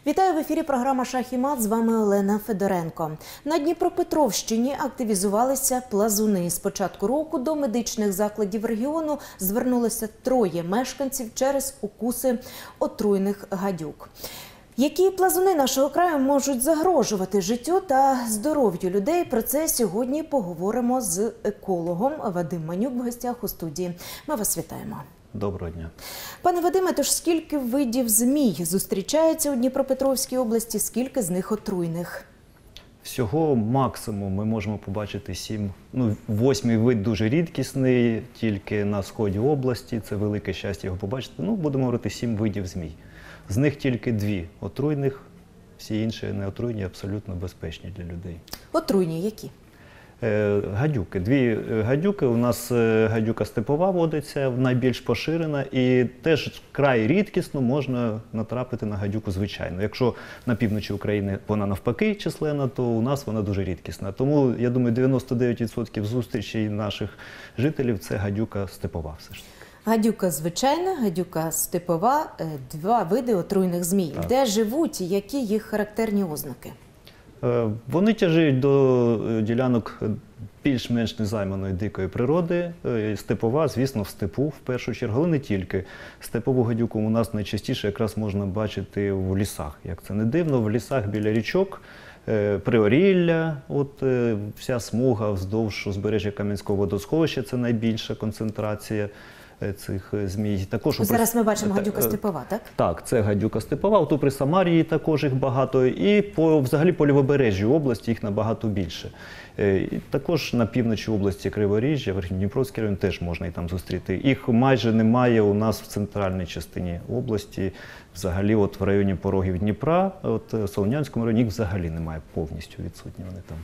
Вітаю в ефірі програма «Шах і мат». З вами Олена Федоренко. На Дніпропетровщині активізувалися плазуни. З початку року до медичних закладів регіону звернулося 3 мешканців через укуси отруйних гадюк. Які плазуни нашого краю можуть загрожувати життю та здоров'ю людей? Про це сьогодні поговоримо з екологом. Вадим Манюк в гостях у студії. Ми вас вітаємо. Доброго дня. Пане Вадиме, тож скільки видів змій зустрічається у Дніпропетровській області, скільки з них отруйних? Всього максимум ми можемо побачити 7. 8-й вид дуже рідкісний, тільки на сході області. Це велике щастя його побачити. Будемо говорити 7 видів змій. З них тільки 2 отруйних, всі інші не отруйні, абсолютно безпечні для людей. Отруйні які? Гадюки. 2 гадюки. У нас гадюка степова водиться, найбільш поширена. І теж край рідкісно можна натрапити на гадюку звичайно. Якщо на півночі України вона навпаки численна, то у нас вона дуже рідкісна. Тому, я думаю, 99% зустрічей наших жителів – це гадюка степова все ж таки. Гадюка звичайна, гадюка степова – 2 види отруйних змій. Так. Де живуть і які їх характерні ознаки? Вони тяжіють до ділянок більш-менш незайманої дикої природи. Степова, звісно, в степу в першу чергу, але не тільки. Степову гадюку у нас найчастіше якраз можна бачити в лісах. Як це не дивно, в лісах біля річок, Приорілля, вся смуга вздовж узбережжя Кам'янського водосховища – це найбільша концентрація цих змій. Зараз ми бачимо гадюка степова, так? Так, це гадюка степова. От при Самарії також їх багато. І взагалі по лівобережжі області їх набагато більше. І також на півночі області Криворіжжя, Верхньодніпровський район теж можна і там зустріти. Їх майже немає у нас в центральній частині області. Взагалі в районі порогів Дніпра, в Солонянському районі їх взагалі немає, повністю відсутні вони там.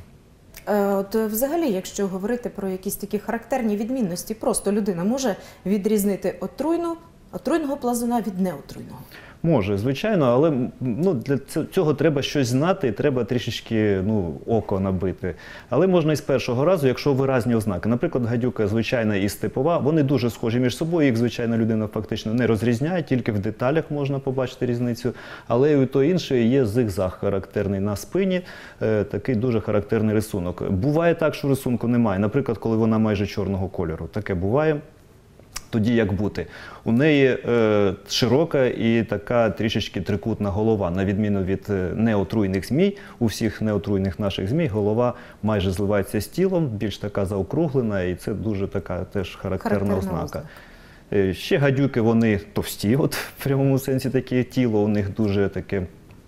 Взагалі, якщо говорити про якісь такі характерні відмінності, просто людина може відрізнити отруйного плазуна від неотруйного? Може, звичайно, але для цього треба щось знати, треба трішечки око набити. Але можна і з першого разу, якщо виразні ознаки. Наприклад, гадюка звичайна і степова, вони дуже схожі між собою, їх звичайна людина фактично не розрізняє, тільки в деталях можна побачити різницю. Але і у то інше є зигзаг характерний на спині, такий дуже характерний рисунок. Буває так, що рисунку немає, наприклад, коли вона майже чорного кольору. Таке буває. Тоді як бути? У неї широка і така трішечки трикутна голова. На відміну від неотруйних змій, у всіх неотруйних наших змій голова майже зливається з тілом, більш така заокруглена, і це дуже така теж характерна ознака. Ще гадюки, вони товсті, в прямому сенсі таке тіло у них дуже таке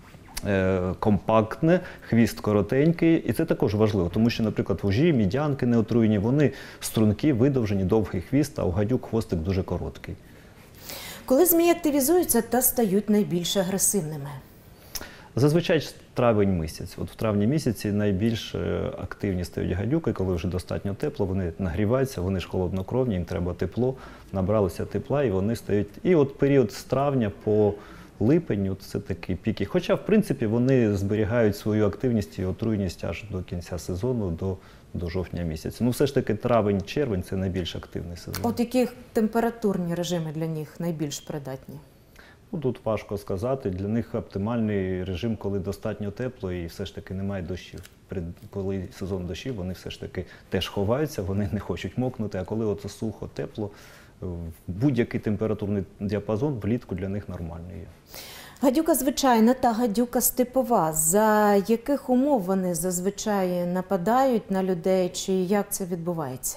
компактне, хвіст коротенький, і це також важливо, тому що, наприклад, вужі, мідянки неотруйні, вони стрункі, видовжені, довгий хвіст, а у гадюк хвостик дуже короткий. Коли змії активізуються та стають найбільш агресивними? Зазвичай травень місяць. В травні місяці найбільш активні стають гадюки, коли вже достатньо тепло, вони нагріваються, вони ж холоднокровні, їм треба тепло, набралися тепла і вони стають. І період з травня по липень – це такі піки. Хоча, в принципі, вони зберігають свою активність і отруйність аж до кінця сезону, до жовтня місяця. Все ж таки травень-червень – це найбільш активний сезон. Які температурні режими для них найбільш придатні? Тут важко сказати. Для них оптимальний режим, коли достатньо тепло і все ж таки немає дощів. Коли сезон дощів, вони все ж таки теж ховаються, вони не хочуть мокнути, а коли сухо, тепло, будь-який температурний діапазон влітку для них нормальний є. Гадюка звичайна та гадюка степова. За яких умов вони зазвичай нападають на людей, чи як це відбувається?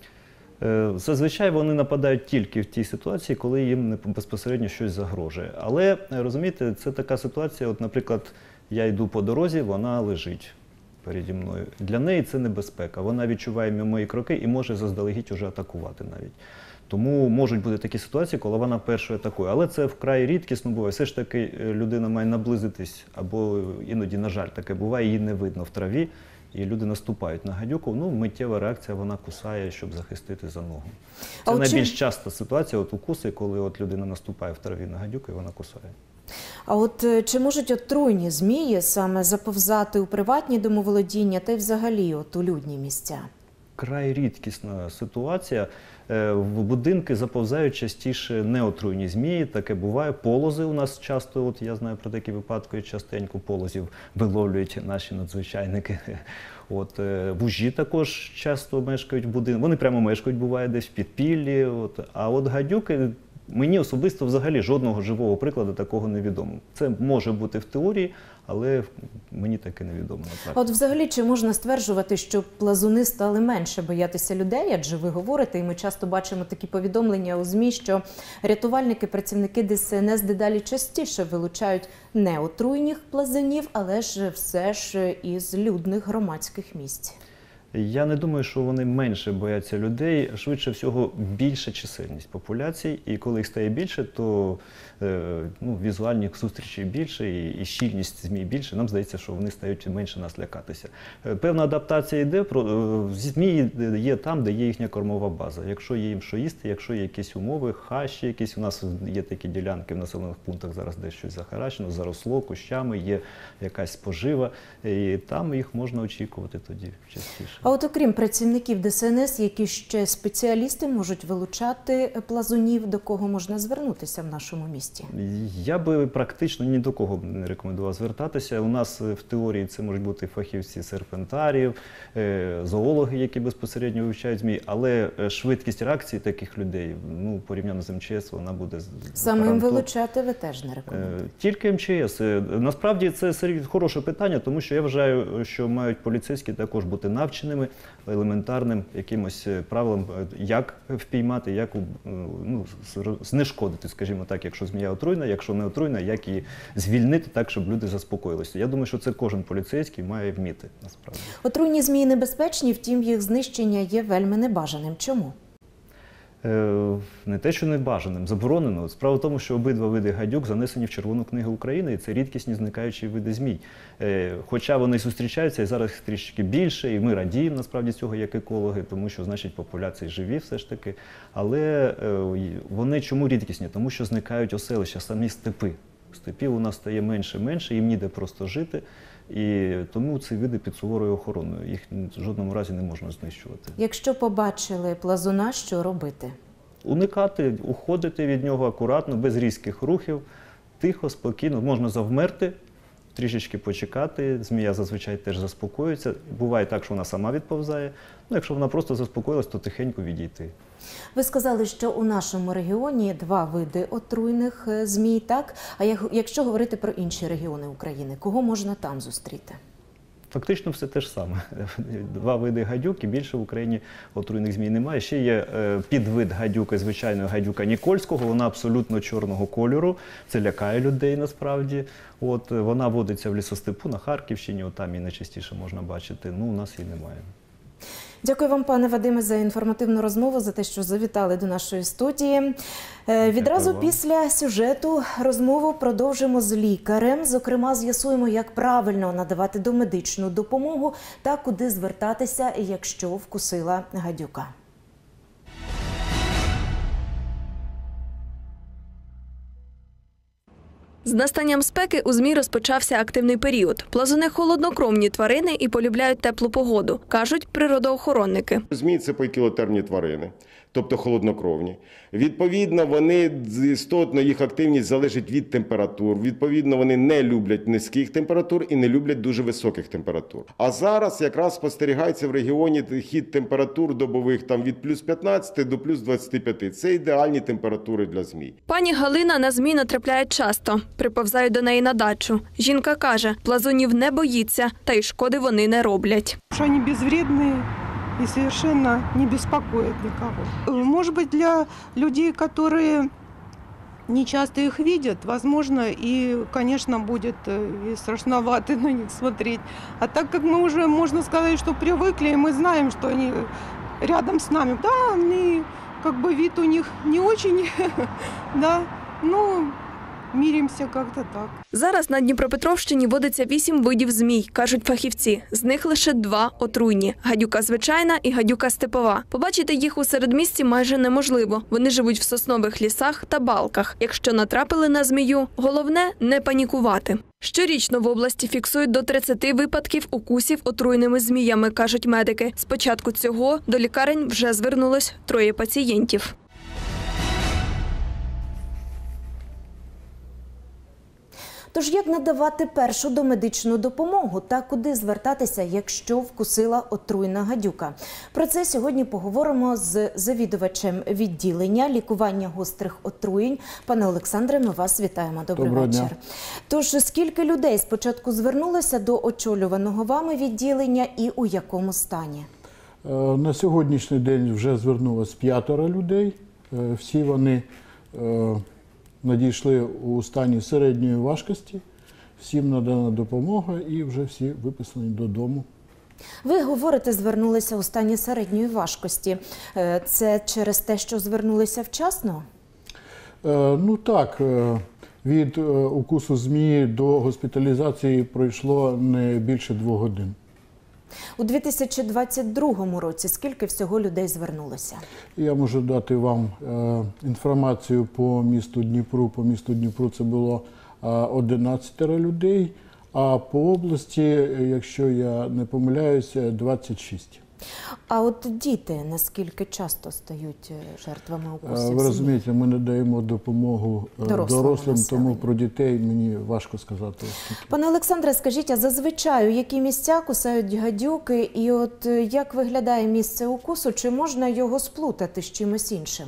Зазвичай вони нападають тільки в тій ситуації, коли їм безпосередньо щось загрожує. Але, розумієте, це така ситуація, наприклад, я йду по дорозі, вона лежить переді мною. Для неї це небезпека. Вона відчуває мої кроки і може заздалегідь уже атакувати навіть. Тому можуть бути такі ситуації, коли вона першою атакує. Але це вкрай рідкісно буває. Все ж таки людина має наблизитись, або іноді, на жаль, таке буває, її не видно в траві, і люди наступають на гадюку. Миттєва реакція, вона кусає, щоб захистити за ногу. Це найбільш часта ситуація, укуси, коли людина наступає в траві на гадюку і вона кусає. А чи можуть отруйні змії саме заповзати у приватні домоволодіння та й взагалі у людні місця? вкрай рідкісна ситуація. В будинки заповзають частіше неотруйні змії, таке буває. Полози у нас часто, от я знаю про такі випадки, частенько полозів виловлюють наші надзвичайники. От, вужі також часто мешкають в будинку, вони прямо мешкають, буває, десь в підпіллі. От. А от гадюки, мені особисто взагалі жодного живого прикладу такого не відомо. Це може бути в теорії, але мені таке невідомо на практиці. От взагалі, чи можна стверджувати, що плазуни стали менше боятися людей? Адже ви говорите, і ми часто бачимо такі повідомлення у ЗМІ, що рятувальники, працівники ДСНС дедалі частіше вилучають не отруйних плазунів, але ж все ж із людних громадських місць. Я не думаю, що вони менше бояться людей, швидше всього більша чисельність популяцій, і коли їх стає більше, то візуальних зустрічей більше і щільність змій більше, нам здається, що вони стають менше нас лякатися. Певна адаптація йде, змії є там, де є їхня кормова база. Якщо є їм що їсти, якщо є якісь умови, хащі якісь, у нас є такі ділянки в населених пунктах, зараз десь щось захаращено, заросло кущами, є якась спожива, і там їх можна очікувати тоді частіше. А от окрім працівників ДСНС, які ще спеціалісти можуть вилучати плазунів, до кого можна звернутися в нашому місті? Я би практично ні до кого не рекомендував звертатися. У нас в теорії це можуть бути фахівці серпентарів, зоологи, які безпосередньо вивчають змій, але швидкість реакції таких людей, порівняно з МЧС, вона буде... Самим вилучати ви теж не рекомендуєте? Тільки МЧС. Насправді це хороше питання, тому що я вважаю, що мають поліцейські також бути навченими елементарним якимось правилам, як впіймати, як знешкодити, скажімо так, якщо змія отруйна, якщо не отруйна, як її звільнити так, щоб люди заспокоїлися. Я думаю, що це кожен поліцейський має вміти, насправді. Отруйні змії небезпечні, втім їх знищення є вельми небажаним. Чому? Не те, що небажаним, заборонено. Справа в тому, що обидва види гадюк занесені в Червону книгу України, і це рідкісні зникаючі види змій. Хоча вони зустрічаються, і зараз їх трішки більше, і ми радіємо, насправді, цього як екологи, тому що, значить, популяції живі все ж таки. Але вони чому рідкісні? Тому що зникають оселища, самі степи. Степів у нас стає менше, їм ніде просто жити. І тому ці види під суворою охороною. Їх в жодному разі не можна знищувати. Якщо побачили плазуна, що робити? Уникати, уходити від нього акуратно, без різких рухів, тихо, спокійно. Можна завмерти, трішечки почекати. Змія зазвичай теж заспокоюється. Буває так, що вона сама відповзає. Якщо вона просто заспокоїлась, то тихенько відійти. Ви сказали, що у нашому регіоні два види отруйних змій, так? А якщо говорити про інші регіони України, кого можна там зустріти? Фактично все те ж саме. Два види гадюк, і більше в Україні отруйних змій немає. Ще є підвид гадюки, звичайної гадюка Нікольського, вона абсолютно чорного кольору, це лякає людей насправді. Вона водиться в лісостепу на Харківщині, там її найчастіше можна бачити, у нас її немає. Дякую вам, пане Вадиме, за інформативну розмову, за те, що завітали до нашої студії. Відразу після сюжету розмову продовжимо з лікарем. Зокрема, з'ясуємо, як правильно надавати домедичну допомогу та куди звертатися, якщо вкусила гадюка. З настанням спеки у ЗМІ розпочався активний період. Плазуни – холоднокровні тварини і полюбляють теплу погоду, кажуть природоохоронники. Змії – це поікілотермні тварини, тобто холоднокровні. Відповідно, вони істотно, їх активність залежить від температур. Відповідно, вони не люблять низьких температур і не люблять дуже високих температур. А зараз якраз спостерігається в регіоні хід температур добових від плюс 15 до плюс 25. Це ідеальні температури для змій. Пані Галина на змій натрапляє часто. Приповзають до неї на дачу. Жінка каже, плазунів не боїться, та й шкоди вони не роблять. Вони безвредні и совершенно не беспокоят никого. Может быть, для людей, которые не часто их видят, возможно, и, конечно, будет и страшновато на них смотреть. А так как мы уже, можно сказать, что привыкли, и мы знаем, что они рядом с нами, да, вид у них не очень, да, миримся как-то так. Зараз на Дніпропетровщині водиться 8 видів змій, кажуть фахівці. З них лише 2 отруйні – гадюка звичайна і гадюка степова. Побачити їх у середмісті майже неможливо. Вони живуть в соснових лісах та балках. Якщо натрапили на змію, головне – не панікувати. Щорічно в області фіксують до 30 випадків укусів отруйними зміями, кажуть медики. З початку цього до лікарень вже звернулось 3 пацієнтів. Тож як надавати першу домедичну допомогу та куди звертатися, якщо вкусила отруйна гадюка? Про це сьогодні поговоримо з завідувачем відділення лікування гострих отруєнь. Пане Олександре, ми вас вітаємо. Добрий вечір. Тож скільки людей спочатку звернулося до очолюваного вами відділення і у якому стані? На сьогоднішній день вже звернулось 5 людей. Всі вони надійшли у стані середньої важкості, всім надана допомога і вже всі виписані додому. Ви говорите, звернулися у стані середньої важкості. Це через те, що звернулися вчасно? Ну так, від укусу змії до госпіталізації пройшло не більше 2 годин. У 2022 році скільки всього людей звернулося? Я можу дати вам інформацію по місту Дніпру. По місту Дніпру це було 11 людей, а по області, якщо я не помиляюся, 26. А от діти наскільки часто стають жертвами укусів? Ви розумієте, ми надаємо допомогу дорослим, тому про дітей мені важко сказати. Пане Олександре, скажіть, а зазвичай у які місця кусають гадюки? І от як виглядає місце укусу? Чи можна його сплутати з чимось іншим?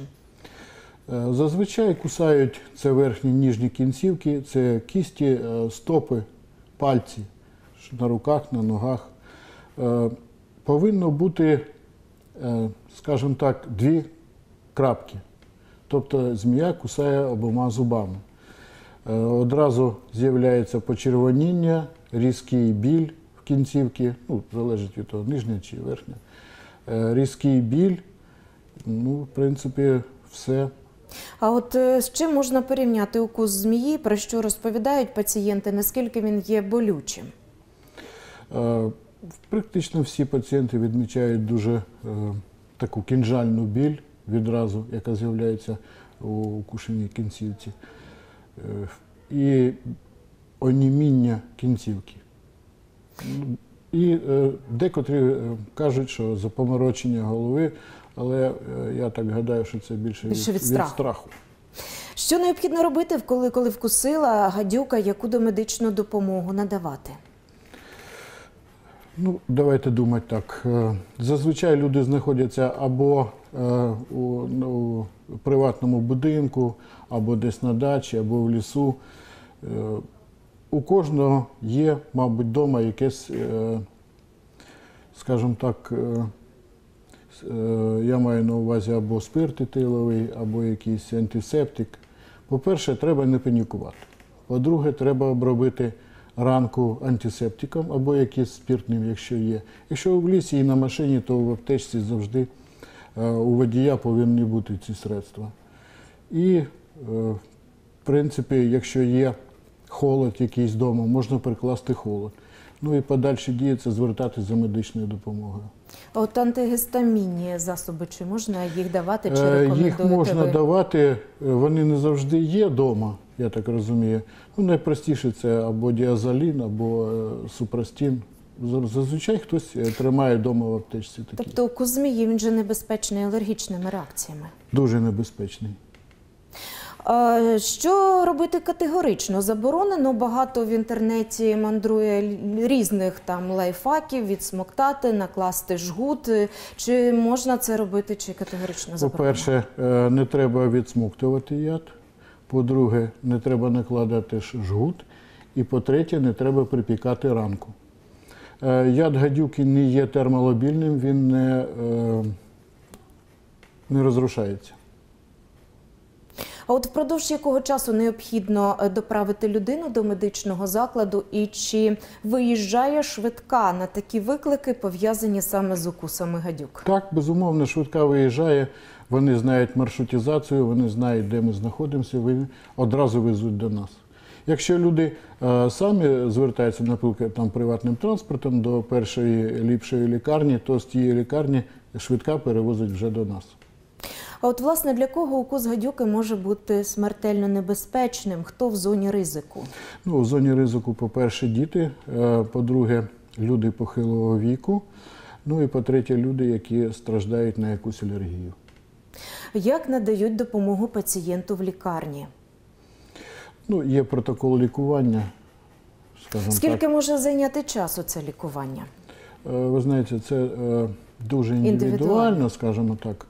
Зазвичай кусають це верхні ніжні кінцівки, це кісті, стопи, пальці на руках, на ногах. Повинно бути, скажімо так, 2 крапки. Тобто змія кусає обома зубами. Одразу з'являється почервоніння, різкий біль в кінцівці, ну, залежить від того, нижня чи верхня. Різкий біль, ну, в принципі, все. А от з чим можна порівняти укус змії, про що розповідають пацієнти, наскільки він є болючим? Практично всі пацієнти відмічають дуже таку кінжальну біль відразу, яка з'являється у укушеній кінцівці, і оніміння кінцівки. І декотрі кажуть, що запоморочення голови, але я так гадаю, що це більше від страху. Що необхідно робити, коли вкусила гадюка, яку домедичну допомогу надавати? Ну, давайте думати так. Зазвичай люди знаходяться або у приватному будинку, або десь на дачі, або в лісу. У кожного є, мабуть, вдома якесь, скажімо так, я маю на увазі або спирт етиловий, або якийсь антисептик. По-перше, треба не панікувати. По-друге, треба обробити ранку антисептиком або якийсь спиртним, якщо є. Якщо в лісі і на машині, то в аптечці завжди у водія повинні бути ці средства. І, в принципі, якщо є холод якийсь вдома, можна прикласти холод. Ну і подальші дії – це звертатися за медичною допомогою. А от антигістамінні засоби, чи можна їх давати, чи рекомендуєте Їх можна давати, вони не завжди є вдома, я так розумію. Ну, найпростіше це або діазолін, або супрастін. Зазвичай хтось тримає вдома в аптечці такі. Тобто укус змії, він же небезпечний алергічними реакціями? Дуже небезпечний. Що робити категорично? Заборонено, багато в інтернеті мандрує різних там лайфхаків, відсмоктати, накласти жгут. Чи можна це робити, чи категорично заборонено? По-перше, не треба відсмоктувати яд. По-друге, не треба накладати жгут. І по-третє, не треба припікати ранку. Яд гадюки не є термолобільним, він не розрушається. А от впродовж якого часу необхідно доправити людину до медичного закладу і чи виїжджає швидка на такі виклики, пов'язані саме з укусами гадюк? Так, безумовно, швидка виїжджає, вони знають маршрутизацію, вони знають, де ми знаходимося, вони одразу везуть до нас. Якщо люди самі звертаються, наприклад, там, приватним транспортом до першої ліпшої лікарні, то з тієї лікарні швидка перевозить вже до нас. А от, власне, для кого укус гадюки може бути смертельно небезпечним? Хто в зоні ризику? Ну, в зоні ризику, по-перше, діти, по-друге, люди похилого віку, ну і по-третє, люди, які страждають на якусь алергію. Як надають допомогу пацієнту в лікарні? Ну, є протокол лікування, скажімо Скільки так. може зайняти часу це лікування? Ви знаєте, це дуже індивідуально, скажімо так.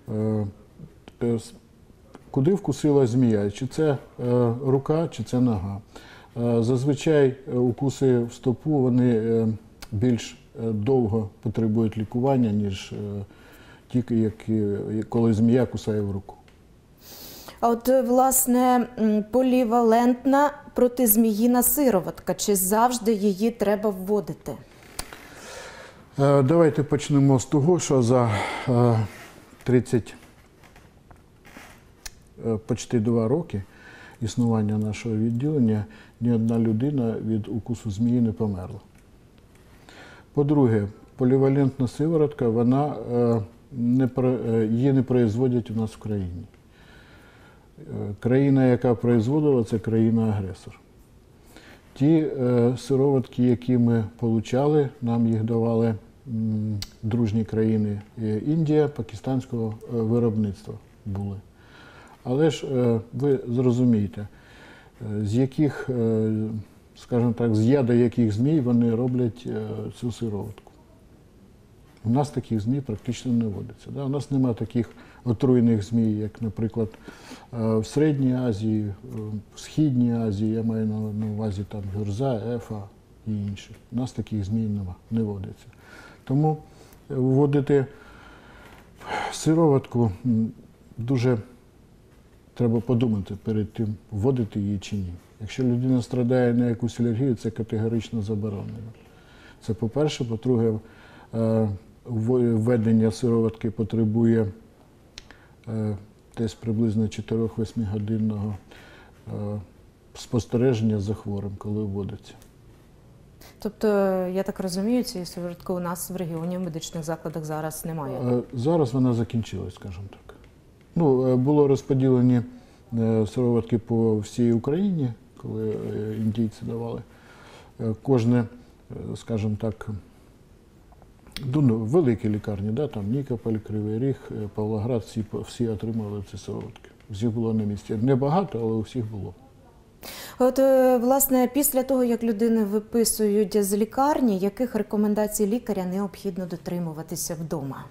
Куди вкусила змія? Чи це рука, чи це нога? Зазвичай укуси в стопу, вони більш довго потребують лікування, ніж ті, коли змія кусає в руку. А от, власне, полівалентна протизміїна сироватка, чи завжди її треба вводити? Давайте почнемо з того, що за 32 роки існування нашого відділення ні одна людина від укусу змії не померла. По-друге, полівалентна сиворотка, її не производять у нас в країні. Країна, яка производила, це країна-агресор. Ті сироватки, які ми отримали, нам їх давали дружні країни Індія, пакистанського виробництва були. Але ж ви зрозумієте, з яких, скажімо так, з яда яких змій вони роблять цю сироватку. У нас таких змій практично не водиться. У нас немає таких отруйних змій, як, наприклад, в Середній Азії, в Східній Азії, я маю на увазі там гюрза, ефа і інші. У нас таких змій не водиться. Тому вводити сироватку дуже треба подумати перед тим, вводити її чи ні. Якщо людина страдає на якусь алергію, це категорично заборонено. Це по-перше. По-друге, введення сироватки потребує десь приблизно 4-8 годинного спостереження за хворим, коли вводиться. Тобто, я так розумію, цієї сиворотки у нас в регіоні в медичних закладах зараз немає? Зараз вона закінчилась, скажімо так. Ну, було розподілені сироватки по всій Україні, коли індійці давали. Кожне, скажімо так, великі лікарні, да, там Нікополь, Кривий Ріг, Павлоград, всі отримали ці сироватки. Всіх було на місці. Небагато, але у всіх було. От, власне, після того, як людини виписують з лікарні, яких рекомендацій лікаря необхідно дотримуватися вдома?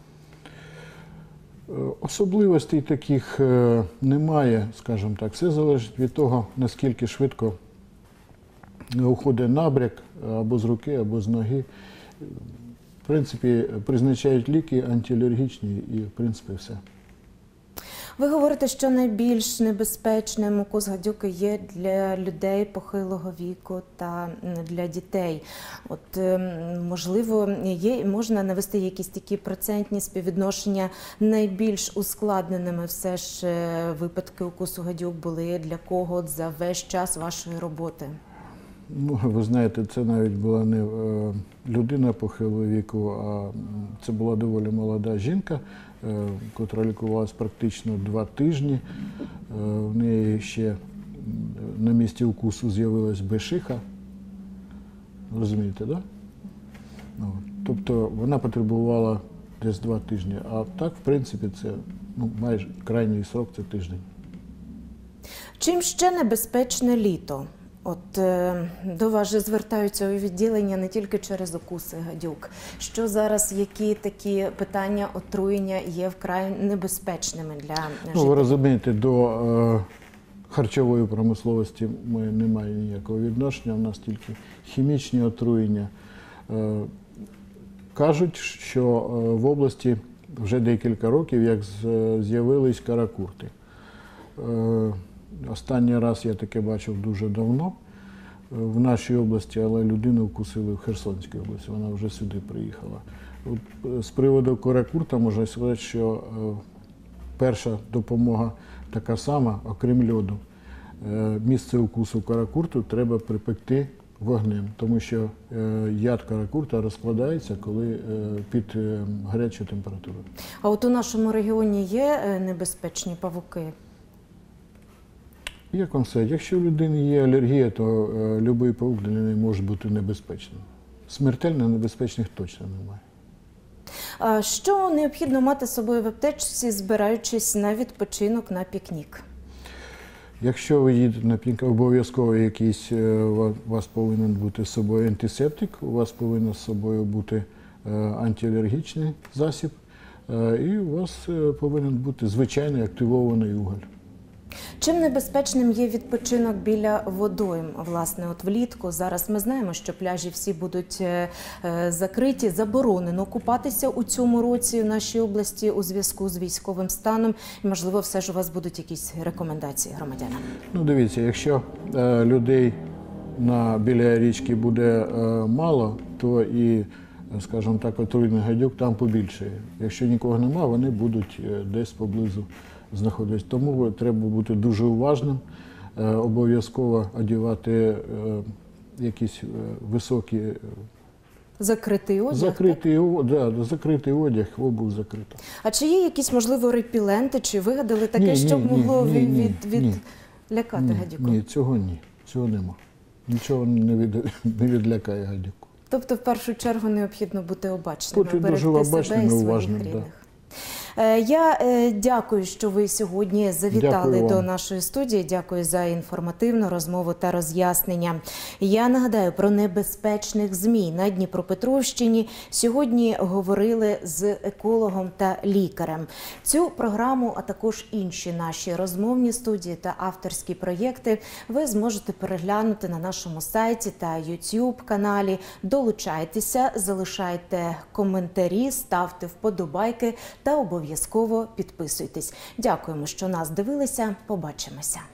Особливостей таких немає, скажімо так. Все залежить від того, наскільки швидко уходить набряк або з руки, або з ноги. В принципі, призначають ліки антиалергічні і, в принципі, все. Ви говорите, що найбільш небезпечним укус гадюки є для людей похилого віку та для дітей. От, можливо, можна навести якісь такі процентні співвідношення, найбільш ускладненими все ж випадки укусу гадюк були для кого за весь час вашої роботи? Ну, ви знаєте, це навіть була не людина похилого віку, а це була доволі молода жінка, котра лікувалася практично 2 тижні. В неї ще на місці укусу з'явилась бешиха. Розумієте, так? Да? Тобто вона потребувала десь 2 тижні, а так, в принципі, це майже крайній срок – це тиждень. Чим ще небезпечне літо? От до вас же звертаються у відділення не тільки через укуси гадюк. Що зараз, які такі питання отруєння є вкрай небезпечними для жителів? Ну, ви розумієте, до харчової промисловості ми не маємо ніякого відношення, у нас тільки хімічні отруєння. Кажуть, що в області вже декілька років, як з'явились каракурти. Останній раз я таке бачив дуже давно в нашій області, але людину вкусили в Херсонській області, вона вже сюди приїхала. От, з приводу коракурта можна сказати, що перша допомога така сама, окрім льоду. Місце укусу коракурту треба припекти вогнем, тому що яд коракурта розкладається, коли під гарячою температурою. А от у нашому регіоні є небезпечні павуки? Як вам сказати, якщо у людини є алергія, то будь-який павук для неї може бути небезпечним. Смертельно небезпечних точно немає. А що необхідно мати з собою в аптечці, збираючись на відпочинок, на пікнік? Якщо ви їдете на пікнік, обов'язково якийсь у вас повинен бути з собою антисептик, у вас повинен з собою бути антиалергічний засіб, і у вас повинен бути звичайний активований уголь. Чим небезпечним є відпочинок біля водойм, власне, от влітку? Зараз ми знаємо, що пляжі всі будуть закриті, заборонено купатися у цьому році в нашій області у зв'язку з військовим станом. І, можливо, все ж у вас будуть якісь рекомендації громадянам? Ну, дивіться, якщо людей біля річки буде мало, то і, скажімо так, отруйний гадюк там побільшає. Якщо нікого немає, вони будуть десь поблизу знаходитись. Тому треба бути дуже уважним, обов'язково одягати якісь високі... Закритий одяг? Закритий одяг, обув закрита. А чи є якісь, можливо, репіленти, чи вигадали таке, щоб могло відлякати гадюку? Ні, цього нема. Нічого не відлякає гадюку. Тобто, в першу чергу, необхідно бути обачними, Бути дуже берегти обачним себе і і своїх уважним, рідних. Я дякую, що ви сьогодні завітали до нашої студії. Дякую за інформативну розмову та роз'яснення. Я нагадаю про небезпечних змій на Дніпропетровщині. Сьогодні говорили з екологом та лікарем. Цю програму, а також інші наші розмовні студії та авторські проєкти ви зможете переглянути на нашому сайті та YouTube-каналі. Долучайтеся, залишайте коментарі, ставте вподобайки та обов'язково підписуйтесь. Дякуємо, що нас дивилися. Побачимося.